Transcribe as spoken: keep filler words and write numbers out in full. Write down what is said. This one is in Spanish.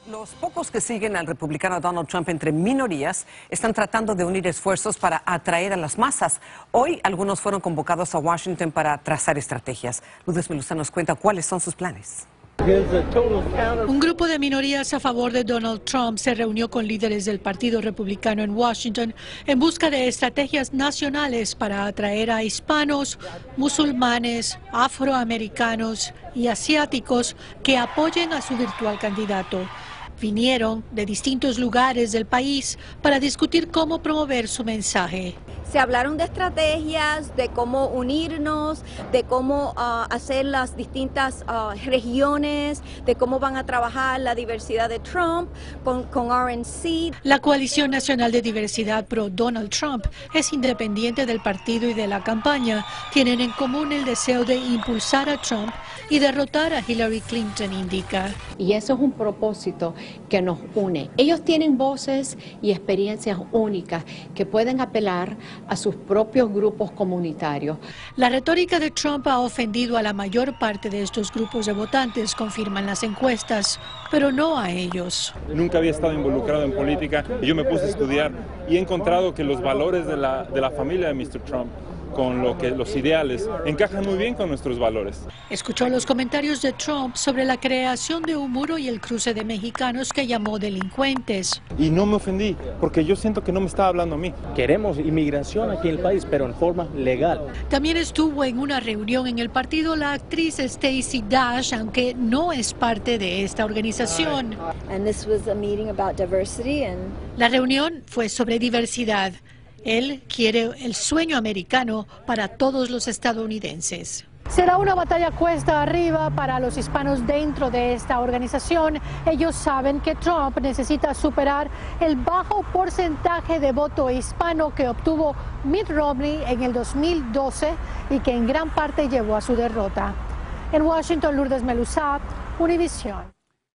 Los pocos que siguen al republicano Donald Trump entre minorías están tratando de unir esfuerzos para atraer a las masas. Hoy algunos fueron convocados a Washington para trazar estrategias. Lourdes Meluza nos cuenta cuáles son sus planes. Un grupo de minorías a favor de Donald Trump se reunió con líderes del Partido Republicano en Washington en busca de estrategias nacionales para atraer a hispanos, musulmanes, afroamericanos y asiáticos que apoyen a su virtual candidato. Vinieron de distintos lugares del país para discutir cómo promover su mensaje. Se hablaron de estrategias, de cómo unirnos, de cómo uh, hacer las distintas uh, regiones, de cómo van a trabajar la diversidad de Trump con, con R N C. La Coalición Nacional de Diversidad pro Donald Trump es independiente del partido y de la campaña. Tienen en común el deseo de impulsar a Trump y derrotar a Hillary Clinton, indica. Y eso es un propósito que nos une. Ellos tienen voces y experiencias únicas que pueden apelar a sus propios grupos comunitarios. La retórica de Trump ha ofendido a la mayor parte de estos grupos de votantes, confirman las encuestas, pero no a ellos. Nunca había estado involucrado en política y yo me puse a estudiar y he encontrado que los valores de la, de la familia de mister Trump, con lo que los ideales, encajan muy bien con nuestros valores. Escuchó los comentarios de Trump sobre la creación de un muro y el cruce de mexicanos que llamó delincuentes. Y no me ofendí, porque yo siento que no me estaba hablando a mí. Queremos inmigración aquí en el país, pero en forma legal. También estuvo en una reunión en el partido la actriz Stacey Dash, aunque no es parte de esta organización. And this was a meeting about diversity and... La reunión fue sobre diversidad. Él quiere el sueño americano para todos los estadounidenses. Será una batalla cuesta arriba para los hispanos dentro de esta organización. Ellos saben que Trump necesita superar el bajo porcentaje de voto hispano que obtuvo Mitt Romney en el dos mil doce y que en gran parte llevó a su derrota. En Washington, Lourdes Meluza, Univisión.